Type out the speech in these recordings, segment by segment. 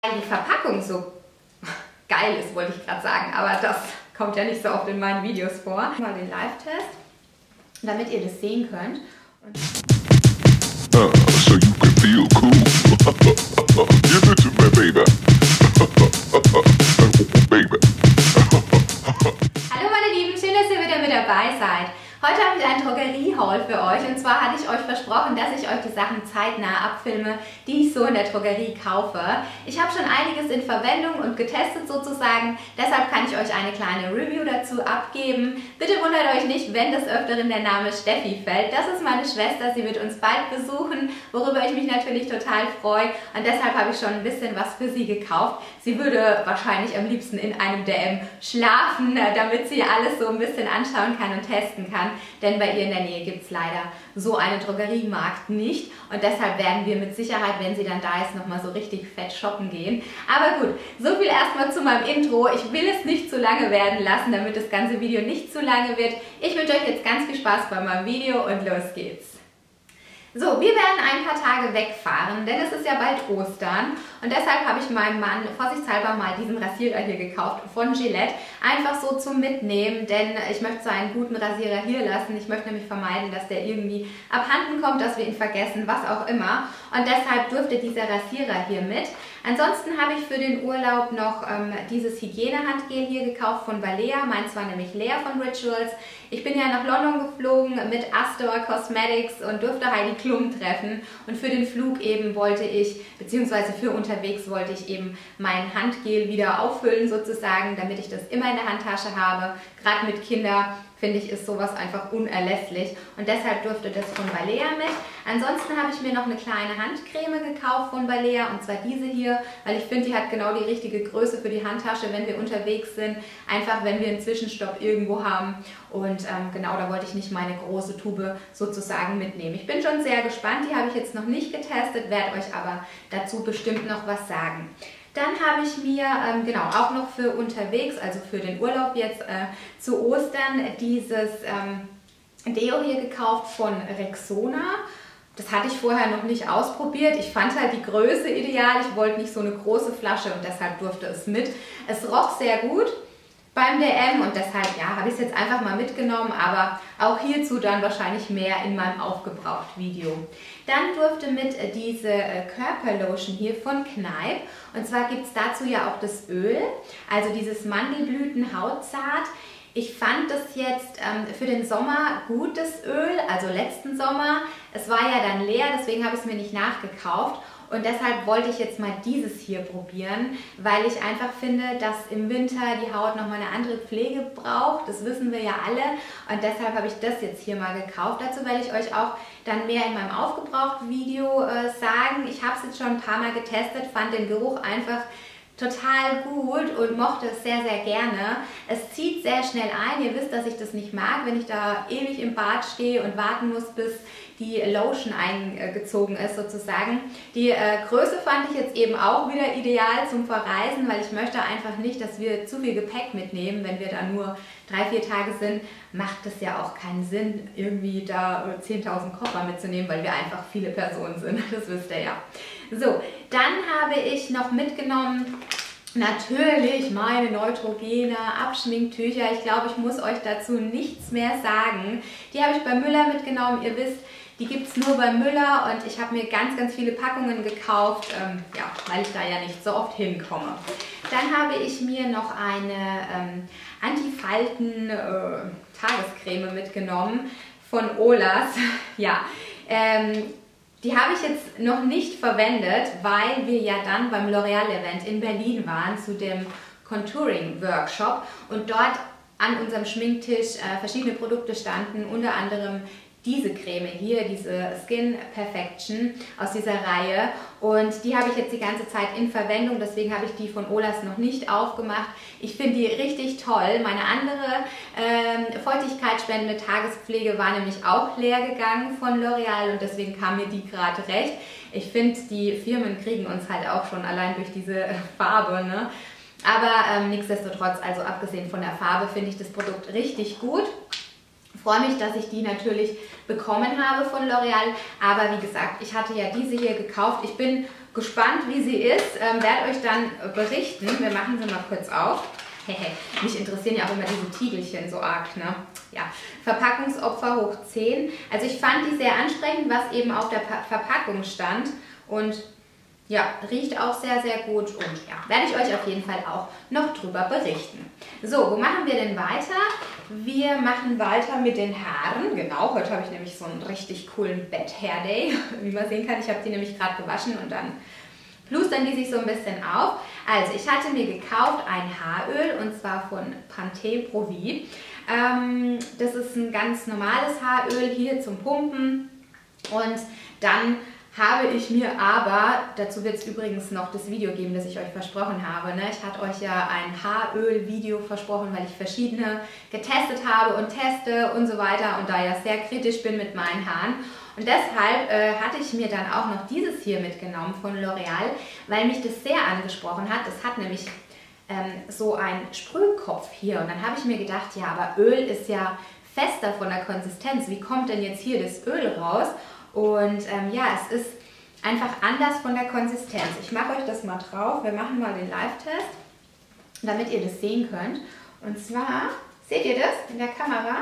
Die Verpackung so geil ist, wollte ich gerade sagen, aber das kommt ja nicht so oft in meinen Videos vor. Mal den Live-Test, damit ihr das sehen könnt. So you can feel cool. Give it to me, baby. Baby. Hallo meine Lieben, schön, dass ihr wieder mit dabei seid. Heute habe ich einen Drogerie-Haul für euch und zwar hatte ich euch versprochen, dass ich euch die Sachen zeitnah abfilme, die ich so in der Drogerie kaufe. Ich habe schon einiges in Verwendung und getestet sozusagen, deshalb kann ich euch eine kleine Review dazu abgeben. Bitte wundert euch nicht, wenn des Öfteren der Name Steffi fällt. Das ist meine Schwester, sie wird uns bald besuchen, worüber ich mich natürlich total freue und deshalb habe ich schon ein bisschen was für sie gekauft. Sie würde wahrscheinlich am liebsten in einem DM schlafen, damit sie alles so ein bisschen anschauen kann und testen kann. Denn bei ihr in der Nähe gibt es leider so einen Drogeriemarkt nicht. Und deshalb werden wir mit Sicherheit, wenn sie dann da ist, nochmal so richtig fett shoppen gehen. Aber gut, so viel erstmal zu meinem Intro. Ich will es nicht zu lange werden lassen, damit das ganze Video nicht zu lange wird. Ich wünsche euch jetzt ganz viel Spaß bei meinem Video und los geht's. So, wir werden ein paar Tage wegfahren, denn es ist ja bald Ostern und deshalb habe ich meinem Mann vorsichtshalber mal diesen Rasierer hier gekauft von Gillette. Einfach so zum Mitnehmen, denn ich möchte so einen guten Rasierer hier lassen. Ich möchte nämlich vermeiden, dass der irgendwie abhanden kommt, dass wir ihn vergessen, was auch immer. Und deshalb durfte dieser Rasierer hier mit. Ansonsten habe ich für den Urlaub noch dieses Hygienehandgel hier gekauft von Balea. Meins war nämlich leer von Rituals. Ich bin ja nach London geflogen mit Astor Cosmetics und durfte Heidi Klum treffen. Und für den Flug eben wollte ich, beziehungsweise für unterwegs wollte ich eben mein Handgel wieder auffüllen sozusagen, damit ich das immer in der Handtasche habe. Gerade mit Kindern finde ich, ist sowas einfach unerlässlich und deshalb durfte das von Balea mit. Ansonsten habe ich mir noch eine kleine Handcreme gekauft von Balea und zwar diese hier, weil ich finde, die hat genau die richtige Größe für die Handtasche, wenn wir unterwegs sind, einfach wenn wir einen Zwischenstopp irgendwo haben und genau, da wollte ich nicht meine große Tube sozusagen mitnehmen. Ich bin schon sehr gespannt, die habe ich jetzt noch nicht getestet, werde euch aber dazu bestimmt noch was sagen. Dann habe ich mir, genau, auch noch für unterwegs, also für den Urlaub jetzt zu Ostern, dieses Deo hier gekauft von Rexona. Das hatte ich vorher noch nicht ausprobiert. Ich fand halt die Größe ideal. Ich wollte nicht so eine große Flasche und deshalb durfte es mit. Es roch sehr gut beim DM und deshalb, ja, habe ich es jetzt einfach mal mitgenommen, aber auch hierzu dann wahrscheinlich mehr in meinem Aufgebraucht-Video. Dann durfte mit diese Körperlotion hier von Kneipp und zwar gibt es dazu ja auch das Öl, also dieses Mandelblüten-Hautzart. Ich fand das jetzt für den Sommer gut, das Öl, also letzten Sommer. Es war ja dann leer, deswegen habe ich es mir nicht nachgekauft. Und deshalb wollte ich jetzt mal dieses hier probieren, weil ich einfach finde, dass im Winter die Haut nochmal eine andere Pflege braucht. Das wissen wir ja alle. Und deshalb habe ich das jetzt hier mal gekauft. Dazu werde ich euch auch dann mehr in meinem Aufgebraucht-Video sagen. Ich habe es jetzt schon ein paar Mal getestet, fand den Geruch einfach total gut und mochte es sehr, sehr gerne. Es zieht sehr schnell ein. Ihr wisst, dass ich das nicht mag, wenn ich da ewig im Bad stehe und warten muss, bis die Lotion eingezogen ist sozusagen. Die Größe fand ich jetzt eben auch wieder ideal zum Verreisen, weil ich möchte einfach nicht, dass wir zu viel Gepäck mitnehmen. Wenn wir da nur 3-4 Tage sind, macht es ja auch keinen Sinn, irgendwie da 10.000 Koffer mitzunehmen, weil wir einfach viele Personen sind. Das wisst ihr ja. So, dann habe ich noch mitgenommen, natürlich meine Neutrogena Abschminktücher. Ich glaube, ich muss euch dazu nichts mehr sagen. Die habe ich bei Müller mitgenommen. Ihr wisst, die gibt es nur bei Müller und ich habe mir ganz, ganz viele Packungen gekauft, ja, weil ich da ja nicht so oft hinkomme. Dann habe ich mir noch eine Antifalten-Tagescreme mitgenommen von Olas. Ja, die habe ich jetzt noch nicht verwendet, weil wir ja dann beim L'Oreal-Event in Berlin waren zu dem Contouring-Workshop und dort an unserem Schminktisch verschiedene Produkte standen, unter anderem diese Creme hier, diese Skin Perfection aus dieser Reihe und die habe ich jetzt die ganze Zeit in Verwendung, deswegen habe ich die von Olas noch nicht aufgemacht. Ich finde die richtig toll. Meine andere feuchtigkeitsspendende Tagespflege war nämlich auch leer gegangen von L'Oreal und deswegen kam mir die gerade recht. Ich finde, die Firmen kriegen uns halt auch schon allein durch diese Farbe, ne? Aber nichtsdestotrotz, also abgesehen von der Farbe, finde ich das Produkt richtig gut. Freue mich, dass ich die natürlich bekommen habe von L'Oreal, aber wie gesagt, ich hatte ja diese hier gekauft. Ich bin gespannt, wie sie ist. Werde euch dann berichten. Wir machen sie mal kurz auf. Mich interessieren ja auch immer diese Tiegelchen so arg, ne? Ja, Verpackungsopfer hoch 10. Also ich fand die sehr ansprechend, was eben auf der Verpackung stand. Und ja, riecht auch sehr, sehr gut. Und ja, werde ich euch auf jeden Fall auch noch drüber berichten. So, wo machen wir denn weiter? Wir machen weiter mit den Haaren. Genau, heute habe ich nämlich so einen richtig coolen Bett-Hair-Day. Wie man sehen kann, ich habe die nämlich gerade gewaschen und dann plustern die sich so ein bisschen auf. Also, ich hatte mir gekauft ein Haaröl und zwar von Pantene Pro V. Das ist ein ganz normales Haaröl hier zum Pumpen. Und dann habe ich mir aber, dazu wird es übrigens noch das Video geben, das ich euch versprochen habe. Ne? Ich hatte euch ja ein Haaröl-Video versprochen, weil ich verschiedene getestet habe und teste und so weiter und da ja sehr kritisch bin mit meinen Haaren. Und deshalb hatte ich mir dann auch noch dieses hier mitgenommen von L'Oreal, weil mich das sehr angesprochen hat. Das hat nämlich so einen Sprühkopf hier. Und dann habe ich mir gedacht, ja, aber Öl ist ja fester von der Konsistenz. Wie kommt denn jetzt hier das Öl raus? Und ja, es ist einfach anders von der Konsistenz. Ich mache euch das mal drauf. Wir machen mal den Live-Test, damit ihr das sehen könnt. Und zwar, seht ihr das in der Kamera?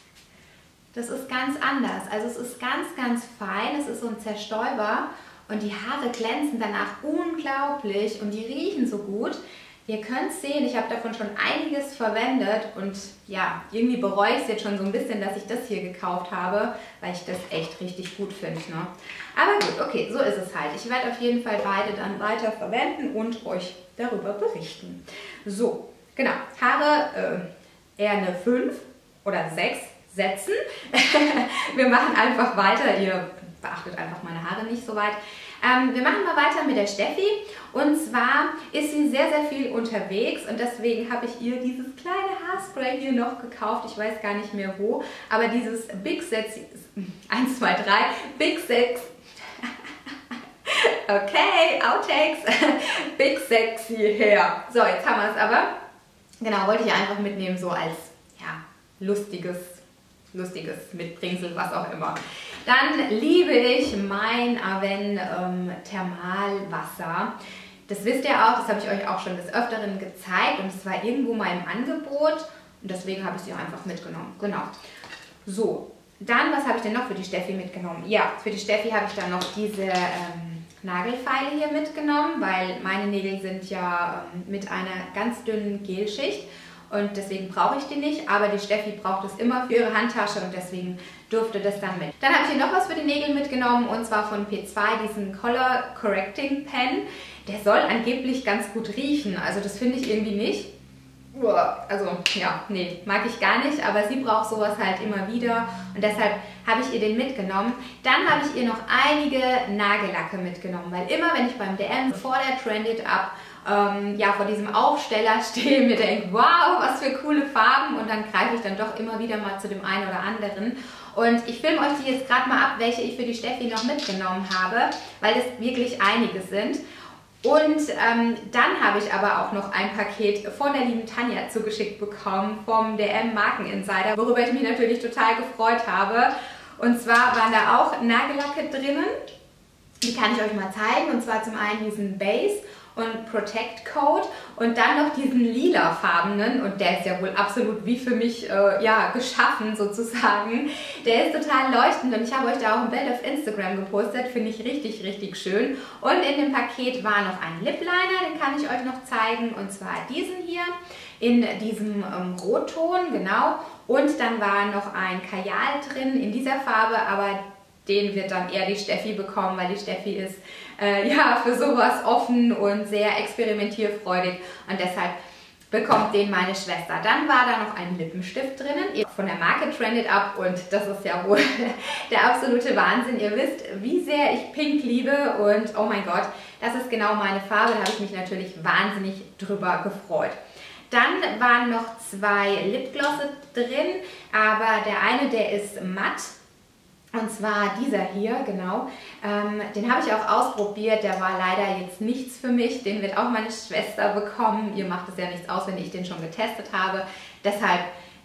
Das ist ganz anders. Also es ist ganz, ganz fein. Es ist so ein Zerstäuber und die Haare glänzen danach unglaublich und die riechen so gut. Ihr könnt sehen, ich habe davon schon einiges verwendet und ja, irgendwie bereue ich es jetzt schon so ein bisschen, dass ich das hier gekauft habe, weil ich das echt richtig gut finde. Ne? Aber gut, okay, so ist es halt. Ich werde auf jeden Fall beide dann weiter verwenden und euch darüber berichten. So, genau, Haare eher eine 5 oder 6 setzen. Wir machen einfach weiter, ihr beachtet einfach meine Haare nicht so weit. Wir machen mal weiter mit der Steffi und zwar ist sie sehr, sehr viel unterwegs und deswegen habe ich ihr dieses kleine Haarspray hier noch gekauft, ich weiß gar nicht mehr wo, aber dieses Big Sexy, 1, 2, 3, Big Sex, okay, Outtakes, Big Sexy Hair. So, jetzt haben wir es aber, genau, wollte ich einfach mitnehmen, so als, ja, lustiges Mitbringsel, was auch immer. Dann liebe ich mein Aven Thermalwasser. Das wisst ihr auch, das habe ich euch auch schon des Öfteren gezeigt und es war irgendwo mal im Angebot und deswegen habe ich sie auch einfach mitgenommen. Genau. So, dann, was habe ich denn noch für die Steffi mitgenommen? Ja, für die Steffi habe ich dann noch diese Nagelfeile hier mitgenommen, weil meine Nägel sind ja mit einer ganz dünnen Gelschicht. Und deswegen brauche ich die nicht, aber die Steffi braucht es immer für ihre Handtasche und deswegen durfte das dann mit. Dann habe ich hier noch was für die Nägel mitgenommen und zwar von P2, diesen Color Correcting Pen. Der soll angeblich ganz gut riechen, also das finde ich irgendwie nicht. Also ja, nee, mag ich gar nicht, aber sie braucht sowas halt immer wieder und deshalb habe ich ihr den mitgenommen. Dann habe ich ihr noch einige Nagellacke mitgenommen, weil immer wenn ich beim DM vor der Trend It Up ja, vor diesem Aufsteller stehe, mir denke, wow, was für coole Farben und dann greife ich dann doch immer wieder mal zu dem einen oder anderen. Und ich filme euch die jetzt gerade mal ab, welche ich für die Steffi noch mitgenommen habe, weil es wirklich einige sind. Und dann habe ich aber auch noch ein Paket von der lieben Tanja zugeschickt bekommen vom DM Markeninsider, worüber ich mich natürlich total gefreut habe. Und zwar waren da auch Nagellacke drinnen, die kann ich euch mal zeigen, und zwar zum einen diesen Base und Protect Coat und dann noch diesen lilafarbenen und der ist ja wohl absolut wie für mich ja, geschaffen sozusagen. Der ist total leuchtend und ich habe euch da auch ein Bild auf Instagram gepostet, finde ich richtig, richtig schön. Und in dem Paket war noch ein Lip Liner, den kann ich euch noch zeigen und zwar diesen hier in diesem Rotton, genau. Und dann war noch ein Kajal drin in dieser Farbe, aber den wird dann eher die Steffi bekommen, weil die Steffi ist ja für sowas offen und sehr experimentierfreudig und deshalb bekommt den meine Schwester. Dann war da noch ein Lippenstift drinnen von der Marke Trend It Up und das ist ja wohl der absolute Wahnsinn. Ihr wisst, wie sehr ich Pink liebe und oh mein Gott, das ist genau meine Farbe, da habe ich mich natürlich wahnsinnig drüber gefreut. Dann waren noch 2 Lipglosse drin, aber der eine, der ist matt. Und zwar dieser hier, genau. Den habe ich auch ausprobiert, der war leider jetzt nichts für mich. Den wird auch meine Schwester bekommen. Ihr macht es ja nichts aus, wenn ich den schon getestet habe. Deshalb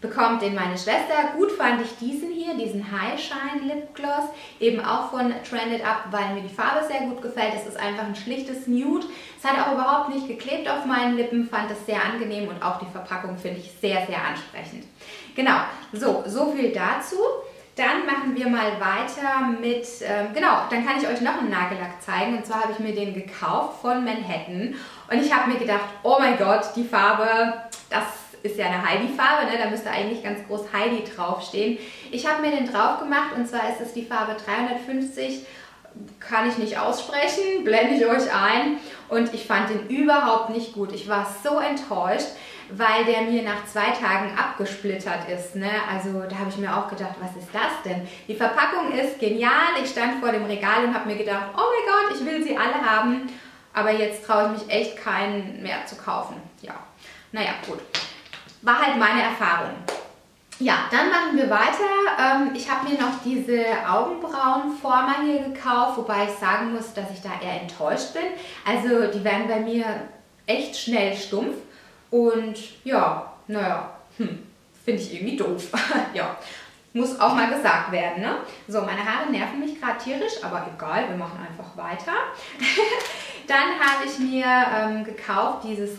bekommt den meine Schwester. Gut fand ich diesen hier, diesen High Shine Lip Gloss, eben auch von Trended Up, weil mir die Farbe sehr gut gefällt. Es ist einfach ein schlichtes Nude. Es hat auch überhaupt nicht geklebt auf meinen Lippen, fand es sehr angenehm und auch die Verpackung finde ich sehr, sehr ansprechend. Genau, so viel dazu. Dann machen wir mal weiter mit, genau, dann kann ich euch noch einen Nagellack zeigen. Und zwar habe ich mir den gekauft von Manhattan. Und ich habe mir gedacht, oh mein Gott, die Farbe, das ist ja eine Heidi-Farbe, ne? Da müsste eigentlich ganz groß Heidi draufstehen. Ich habe mir den drauf gemacht und zwar ist es die Farbe 350, kann ich nicht aussprechen, blende ich euch ein. Und ich fand den überhaupt nicht gut. Ich war so enttäuscht, weil der mir nach 2 Tagen abgesplittert ist. Ne? Also da habe ich mir auch gedacht, was ist das denn? Die Verpackung ist genial. Ich stand vor dem Regal und habe mir gedacht, oh mein Gott, ich will sie alle haben. Aber jetzt traue ich mich echt keinen mehr zu kaufen. Ja, naja, gut. War halt meine Erfahrung. Ja, dann machen wir weiter. Ich habe mir noch diese Augenbrauenformer hier gekauft, wobei ich sagen muss, dass ich da eher enttäuscht bin. Also die werden bei mir echt schnell stumpf und ja, naja, finde ich irgendwie doof. Ja, muss auch mal gesagt werden, ne? So, meine Haare nerven mich gerade tierisch, aber egal, wir machen einfach weiter. Dann habe ich mir gekauft dieses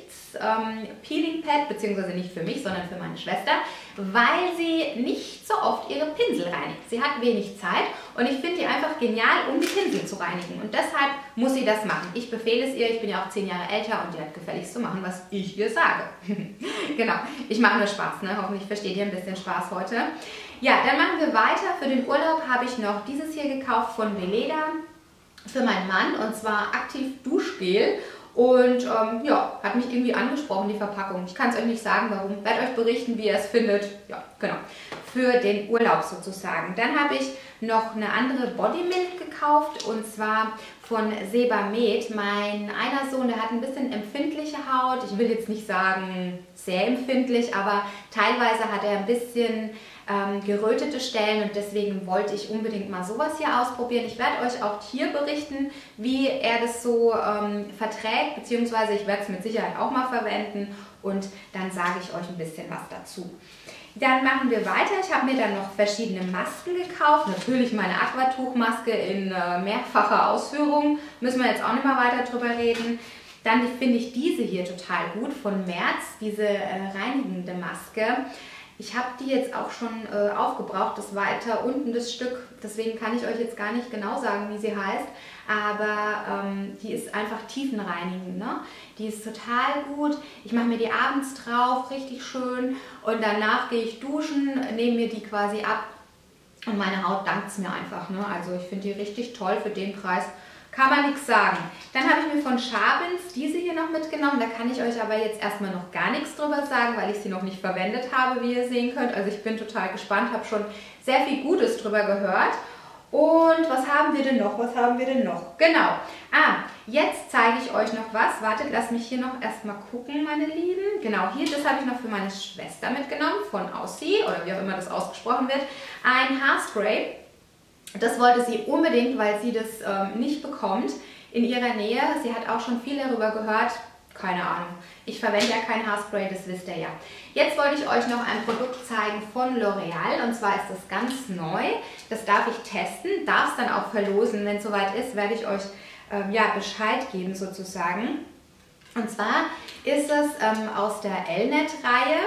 Peeling Pad, beziehungsweise nicht für mich, sondern für meine Schwester, weil sie nicht so oft ihre Pinsel reinigt. Sie hat wenig Zeit und ich finde die einfach genial, um die Pinsel zu reinigen. Und deshalb muss sie das machen. Ich befehle es ihr, ich bin ja auch 10 Jahre älter und die hat gefälligst zu machen, was ich ihr sage. Genau, ich mache nur Spaß, ne? Hoffentlich versteht ihr ein bisschen Spaß heute. Ja, dann machen wir weiter. Für den Urlaub habe ich noch dieses hier gekauft von Veleda für meinen Mann und zwar Aktiv Duschgel. Und ja, hat mich irgendwie angesprochen, die Verpackung. Ich kann es euch nicht sagen, warum. Ich werde euch berichten, wie ihr es findet. Ja, genau. Für den Urlaub sozusagen. Dann habe ich noch eine andere Body Milk gekauft und zwar von Sebamed. Mein einer Sohn, der hat ein bisschen empfindliche Haut. Ich will jetzt nicht sagen sehr empfindlich, aber teilweise hat er ein bisschen gerötete Stellen und deswegen wollte ich unbedingt mal sowas hier ausprobieren. Ich werde euch auch hier berichten, wie er das so verträgt, beziehungsweise ich werde es mit Sicherheit auch mal verwenden und dann sage ich euch ein bisschen was dazu. Dann machen wir weiter. Ich habe mir dann noch verschiedene Masken gekauft. Natürlich meine Aquatuchmaske in mehrfacher Ausführung. Müssen wir jetzt auch nicht mal weiter drüber reden. Dann finde ich diese hier total gut von Merz, diese reinigende Maske. Ich habe die jetzt auch schon aufgebraucht, das weiter unten das Stück, deswegen kann ich euch jetzt gar nicht genau sagen, wie sie heißt, aber die ist einfach tiefenreinigend, ne? Die ist total gut, ich mache mir die abends drauf, richtig schön und danach gehe ich duschen, nehme mir die quasi ab und meine Haut dankt es mir einfach, ne? Also ich finde die richtig toll für den Preis. Kann man nichts sagen. Dann habe ich mir von Schabins diese hier noch mitgenommen. Da kann ich euch aber jetzt erstmal noch gar nichts drüber sagen, weil ich sie noch nicht verwendet habe, wie ihr sehen könnt. Also ich bin total gespannt, habe schon sehr viel Gutes drüber gehört. Und was haben wir denn noch? Was haben wir denn noch? Genau. Jetzt zeige ich euch noch was. Wartet, lasst mich hier noch erstmal gucken, meine Lieben. Genau, hier, das habe ich noch für meine Schwester mitgenommen von Aussie, oder wie auch immer das ausgesprochen wird. Ein Haarspray. Das wollte sie unbedingt, weil sie das nicht bekommt in ihrer Nähe. Sie hat auch schon viel darüber gehört. Keine Ahnung. Ich verwende ja kein Haarspray, das wisst ihr ja. Jetzt wollte ich euch noch ein Produkt zeigen von L'Oreal. Und zwar ist das ganz neu. Das darf ich testen, darf es dann auch verlosen. Wenn es soweit ist, werde ich euch ja, Bescheid geben sozusagen. Und zwar ist es aus der Elnet-Reihe.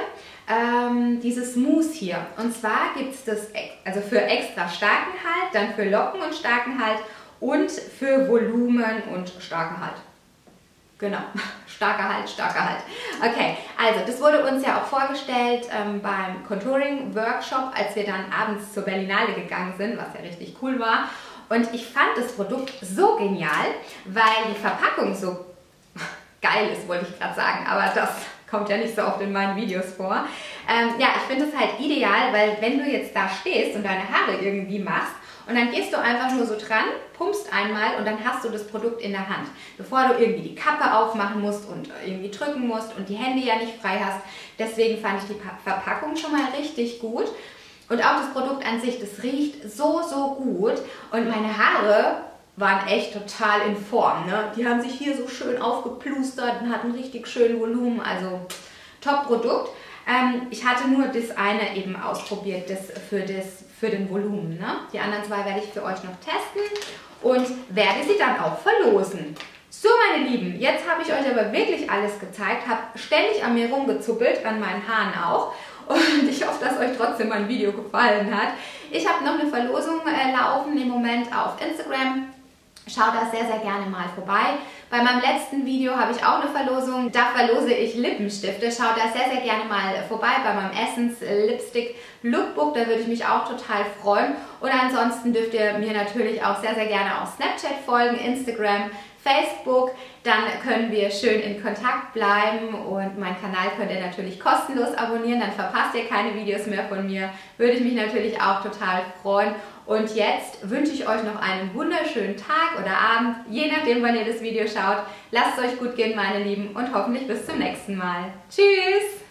Dieses Mousse hier. Und zwar gibt es das also für extra starken Halt, dann für Locken und starken Halt und für Volumen und starken Halt. Genau, starker Halt, starker Halt. Okay, also das wurde uns ja auch vorgestellt beim Contouring-Workshop, als wir dann abends zur Berlinale gegangen sind, was ja richtig cool war. Und ich fand das Produkt so genial, weil die Verpackung so geil ist, wollte ich gerade sagen, aber das kommt ja nicht so oft in meinen Videos vor. Ja, ich finde es halt ideal, weil wenn du jetzt da stehst und deine Haare irgendwie machst und dann gehst du einfach nur so dran, pumpst einmal und dann hast du das Produkt in der Hand. Bevor du irgendwie die Kappe aufmachen musst und irgendwie drücken musst und die Hände ja nicht frei hast. Deswegen fand ich die Verpackung schon mal richtig gut. Und auch das Produkt an sich, das riecht so, so gut. Und meine Haare waren echt total in Form, ne? Die haben sich hier so schön aufgeplustert und hatten richtig schön Volumen, also Top-Produkt. Ich hatte nur das eine eben ausprobiert, das für den Volumen. Ne? Die anderen zwei werde ich für euch noch testen und werde sie dann auch verlosen. So, meine Lieben, jetzt habe ich euch aber wirklich alles gezeigt, habe ständig an mir rumgezuppelt, an meinen Haaren auch. Und ich hoffe, dass euch trotzdem mein Video gefallen hat. Ich habe noch eine Verlosung laufen im Moment auf Instagram. Schaut da sehr, sehr gerne mal vorbei. Bei meinem letzten Video habe ich auch eine Verlosung. Da verlose ich Lippenstifte. Schaut da sehr, sehr gerne mal vorbei bei meinem Essence Lipstick Lookbook. Da würde ich mich auch total freuen. Und ansonsten dürft ihr mir natürlich auch sehr, sehr gerne auf Snapchat folgen, Instagram, Facebook. Dann können wir schön in Kontakt bleiben und meinen Kanal könnt ihr natürlich kostenlos abonnieren. Dann verpasst ihr keine Videos mehr von mir. Würde ich mich natürlich auch total freuen. Und jetzt wünsche ich euch noch einen wunderschönen Tag oder Abend, je nachdem, wann ihr das Video schaut. Lasst es euch gut gehen, meine Lieben, und hoffentlich bis zum nächsten Mal. Tschüss!